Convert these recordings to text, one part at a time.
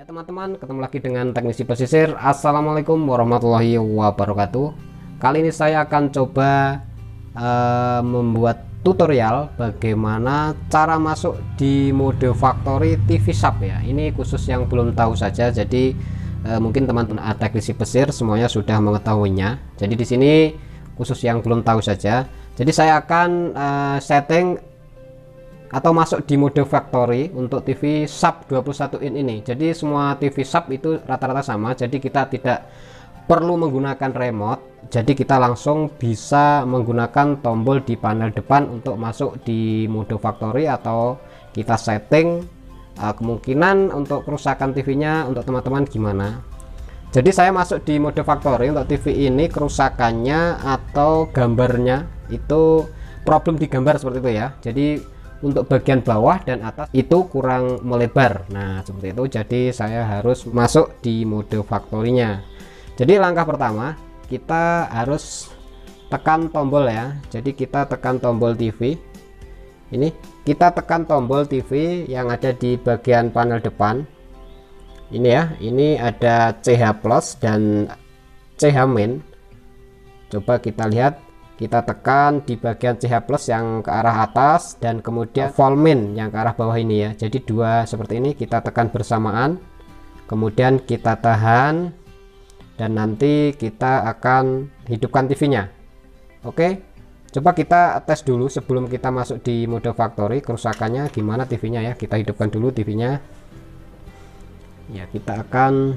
Ya teman-teman, ketemu lagi dengan Teknisi Pesisir. Assalamualaikum warahmatullahi wabarakatuh. Kali ini saya akan coba membuat tutorial bagaimana cara masuk di mode factory TV Sub ya. Ini khusus yang belum tahu saja. Jadi mungkin teman-teman Teknisi Pesisir semuanya sudah mengetahuinya. Jadi di sini khusus yang belum tahu saja. Jadi saya akan setting atau masuk di mode factory untuk TV Sub 21 in ini. Jadi semua TV Sub itu rata-rata sama, jadi kita tidak perlu menggunakan remote, jadi kita langsung bisa menggunakan tombol di panel depan untuk masuk di mode factory, atau kita setting kemungkinan untuk kerusakan TV nya untuk teman-teman gimana. Jadi saya masuk di mode factory untuk TV ini, kerusakannya atau gambarnya itu problem di gambar seperti itu ya. Jadi untuk bagian bawah dan atas itu kurang melebar. Nah seperti itu, jadi saya harus masuk di mode factory-nya. Jadi langkah pertama kita harus tekan tombol ya. Jadi kita tekan tombol TV ini, kita tekan tombol TV yang ada di bagian panel depan ini ya. Ini ada CH plus dan CH min. Coba kita lihat, kita tekan di bagian CH plus yang ke arah atas dan kemudian vol min yang ke arah bawah ini ya. Jadi dua seperti ini kita tekan bersamaan, kemudian kita tahan dan nanti kita akan hidupkan TV nya. Oke, coba kita tes dulu sebelum kita masuk di mode factory kerusakannya gimana TV nya ya. Kita hidupkan dulu TV nya ya, kita akan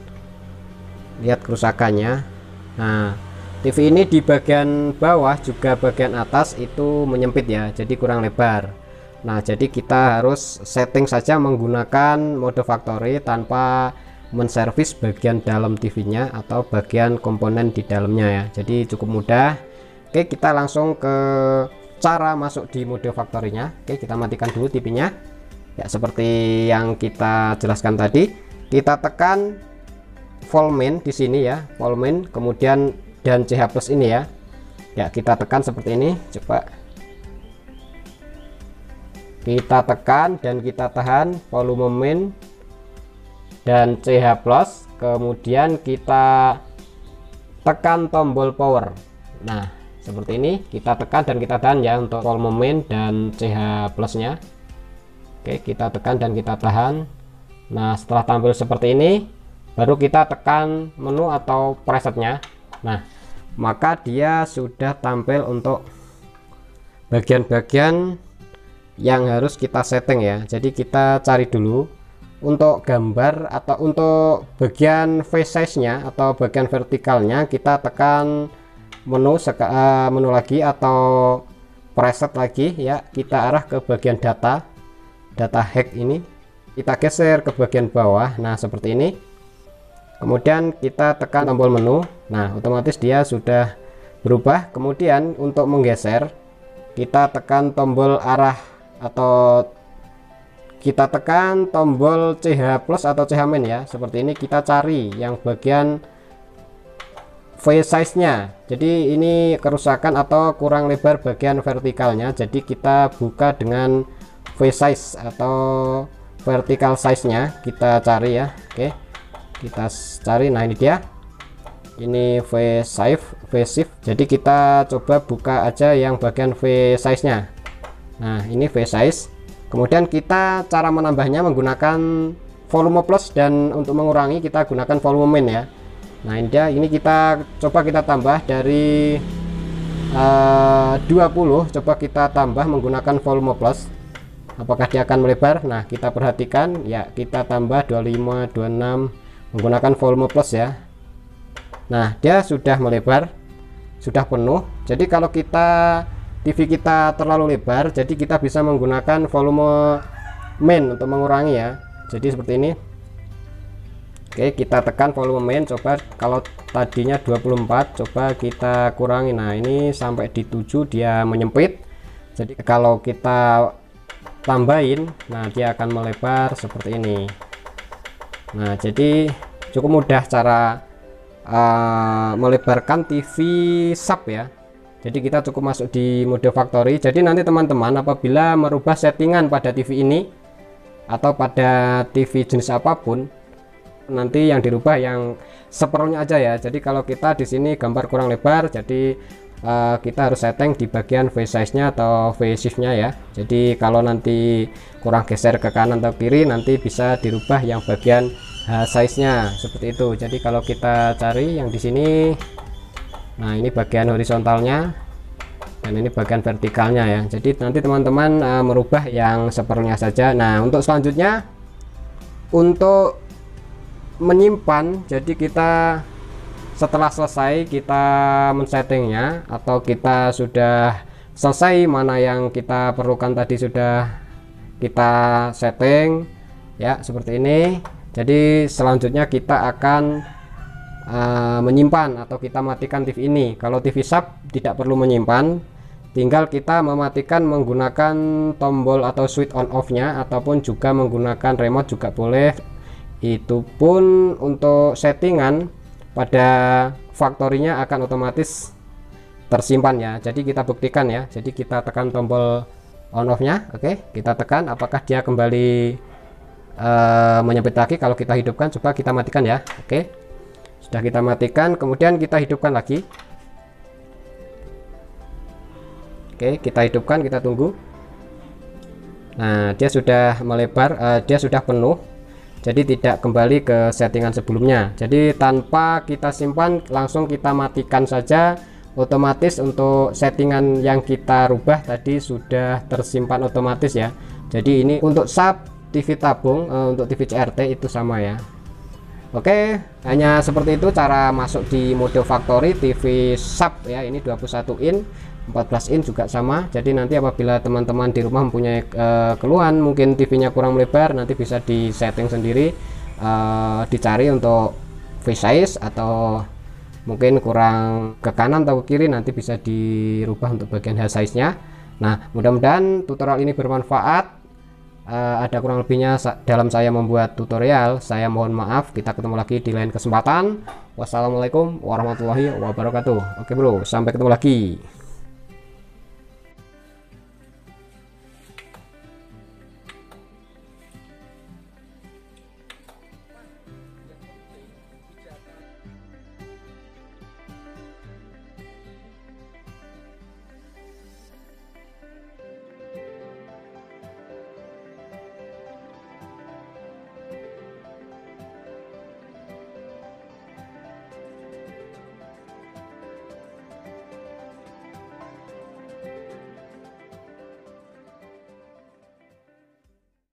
lihat kerusakannya. Nah TV ini di bagian bawah juga bagian atas itu menyempit ya, jadi kurang lebar. Nah jadi kita harus setting saja menggunakan mode factory tanpa menservis bagian dalam TV nya atau bagian komponen di dalamnya ya. Jadi cukup mudah. Oke, kita langsung ke cara masuk di mode factory nya. Oke, kita matikan dulu TV nya ya, seperti yang kita jelaskan tadi. Kita tekan vol min di sini ya, vol min, kemudian dan CH plus ini ya. Ya, kita tekan seperti ini. Coba kita tekan dan kita tahan volume min dan CH plus, kemudian kita tekan tombol power. Nah seperti ini, kita tekan dan kita tahan ya untuk volume min dan CH plusnya. Oke, kita tekan dan kita tahan. Nah setelah tampil seperti ini, baru kita tekan menu atau presetnya. Nah maka dia sudah tampil untuk bagian-bagian yang harus kita setting ya. Jadi kita cari dulu untuk gambar atau untuk bagian face size nya atau bagian vertikalnya, kita tekan menu lagi atau preset lagi ya. Kita arah ke bagian data hack ini, kita geser ke bagian bawah. Nah seperti ini. Kemudian kita tekan tombol menu. Nah otomatis dia sudah berubah. Kemudian untuk menggeser, kita tekan tombol arah atau kita tekan tombol CH plus atau CH min ya. Seperti ini, kita cari yang bagian V size nya. Jadi ini kerusakan atau kurang lebar bagian vertikalnya, jadi kita buka dengan V size atau vertical size nya, kita cari ya. Oke, kita cari. Nah ini dia, ini V shift. Jadi kita coba buka aja yang bagian V size nya. Nah ini V size. Kemudian kita cara menambahnya menggunakan volume plus, dan untuk mengurangi kita gunakan volume min ya. Nah ini dia, ini kita coba kita tambah dari 20, coba kita tambah menggunakan volume plus. Apakah dia akan melebar? Nah kita perhatikan ya, kita tambah 25, 26 menggunakan volume plus ya. Nah dia sudah melebar, sudah penuh. Jadi kalau TV kita terlalu lebar, jadi kita bisa menggunakan volume min untuk mengurangi ya. Jadi seperti ini. Oke, kita tekan volume min. Coba kalau tadinya 24, coba kita kurangi. Nah ini sampai di 7 dia menyempit. Jadi kalau kita tambahin, nah dia akan melebar seperti ini. Nah jadi cukup mudah cara melebarkan TV Sub ya. Jadi kita cukup masuk di mode factory. Jadi nanti teman-teman apabila merubah settingan pada TV ini atau pada TV jenis apapun, nanti yang dirubah yang seperlunya aja ya. Jadi kalau kita di sini gambar kurang lebar, jadi kita harus setting di bagian V size nya atau V shift nya ya. Jadi kalau nanti kurang geser ke kanan atau kiri, nanti bisa dirubah yang bagian H size nya seperti itu. Jadi kalau kita cari yang di sini, nah ini bagian horizontalnya dan ini bagian vertikalnya ya. Jadi nanti teman-teman merubah yang seperlunya saja. Nah untuk selanjutnya, untuk menyimpan, jadi kita setelah selesai kita men-settingnya atau kita sudah selesai mana yang kita perlukan tadi sudah kita setting ya seperti ini. Jadi selanjutnya kita akan menyimpan atau kita matikan TV ini. Kalau TV sub tidak perlu menyimpan, tinggal kita mematikan menggunakan tombol atau switch on off nya, ataupun juga menggunakan remote juga boleh. Itu pun untuk settingan pada faktorinya akan otomatis tersimpan ya. Jadi kita buktikan ya, jadi kita tekan tombol on off nya. Oke, kita tekan apakah dia kembali menyempit lagi. Kalau kita hidupkan, coba kita matikan ya. Oke, sudah kita matikan, kemudian kita hidupkan lagi. Oke, kita hidupkan, kita tunggu. Nah dia sudah melebar, dia sudah penuh, jadi tidak kembali ke settingan sebelumnya. Jadi tanpa kita simpan, langsung kita matikan saja, otomatis untuk settingan yang kita rubah tadi sudah tersimpan otomatis ya. Jadi ini untuk sub TV tabung, untuk TV CRT itu sama ya. Oke, hanya seperti itu cara masuk di mode factory TV sub ya. Ini 21 in, 14 in juga sama. Jadi nanti apabila teman-teman di rumah mempunyai keluhan, mungkin TV-nya kurang lebar, nanti bisa di setting sendiri, dicari untuk V size, atau mungkin kurang ke kanan atau ke kiri, nanti bisa dirubah untuk bagian H size nya. Nah mudah-mudahan tutorial ini bermanfaat. Ada kurang lebihnya dalam saya membuat tutorial, saya mohon maaf. Kita ketemu lagi di lain kesempatan. Wassalamualaikum warahmatullahi wabarakatuh. Oke bro, sampai ketemu lagi.